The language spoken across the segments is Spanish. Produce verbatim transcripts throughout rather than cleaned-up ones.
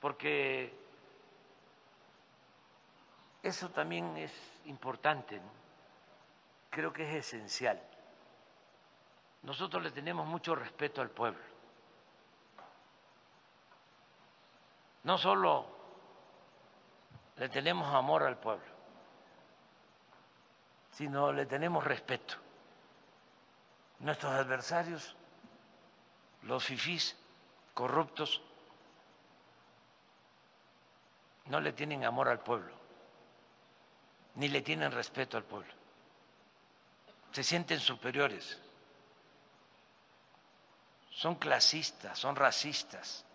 porque eso también es importante, ¿no? Creo que es esencial. Nosotros le tenemos mucho respeto al pueblo. No solo le tenemos amor al pueblo, sino le tenemos respeto. Nuestros adversarios, los fifís corruptos, no le tienen amor al pueblo, ni le tienen respeto al pueblo. Se sienten superiores, son clasistas, son racistas.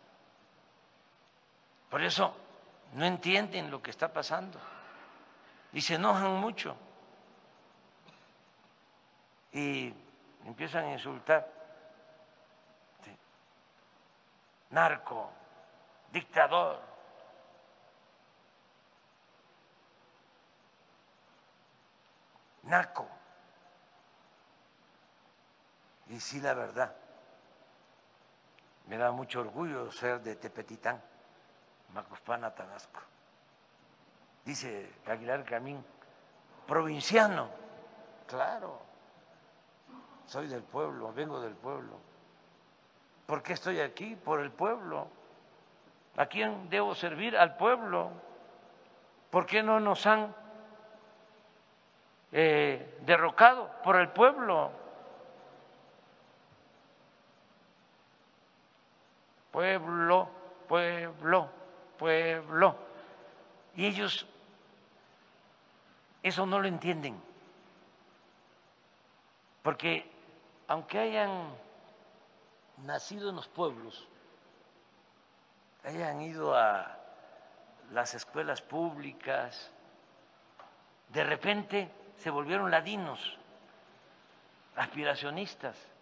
Por eso no entienden lo que está pasando y se enojan mucho y empiezan a insultar. Sí. Narco, dictador. Naco. Y sí, la verdad, me da mucho orgullo ser de Tepetitán, Macuspana, Tabasco. Dice Aguilar Camín, provinciano. Claro, soy del pueblo, vengo del pueblo. ¿Por qué estoy aquí? Por el pueblo. ¿A quién debo servir? Al pueblo. ¿Por qué no nos han eh, derrocado? Por el pueblo. Pueblo, pueblo, pueblo. Y ellos eso no lo entienden, porque aunque hayan nacido en los pueblos, hayan ido a las escuelas públicas, de repente se volvieron ladinos, aspiracionistas.